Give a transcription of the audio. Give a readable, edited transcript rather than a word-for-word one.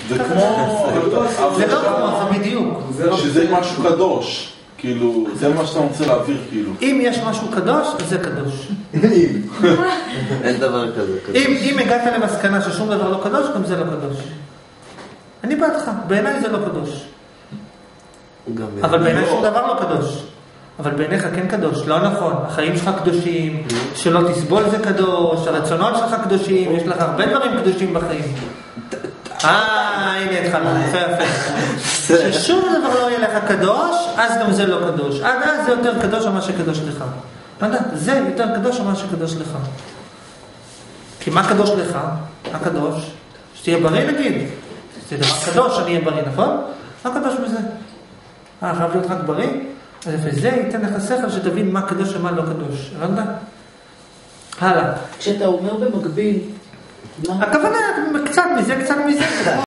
זה כמו... זה לא כמו, זה בדיוק. שזה משהו קדוש. כאילו, זה מה שאתה רוצה להעביר, כאילו. אם יש משהו קדוש, זה קדוש. אין דבר כזה קדוש. אם הגעת למסקנה ששום דבר לא קדוש, גם זה לא קדוש. אני בעדך, בעיניי זה לא קדוש. אבל בעיניי שום דבר לא קדוש. אבל בעיניך כן קדוש, לא נכון. החיים שלך קדושים, שלא תסבול זה קדוש, הרצונות שלך קדושים, יש לך הרבה דברים קדושים בחיים. הנה התחלנו, יפה. ששום דבר לא יהיה לך קדוש, אז גם זה לא קדוש. עד אז זה יותר קדוש ממה שקדוש לך. זה יותר קדוש ממה שקדוש לך. כי מה קדוש לך? מה קדוש? שתהיה בריא נגיד. זה דבר קדוש שאני אהיה בריא, נכון? מה קדוש בזה? חייב להיות רק בריא? וזה ייתן לך שכל שתבין מה קדוש ומה לא קדוש. הבנת? הלאה. כשאתה אומר במקביל, הכוונה קצת מזה, קצת מזה.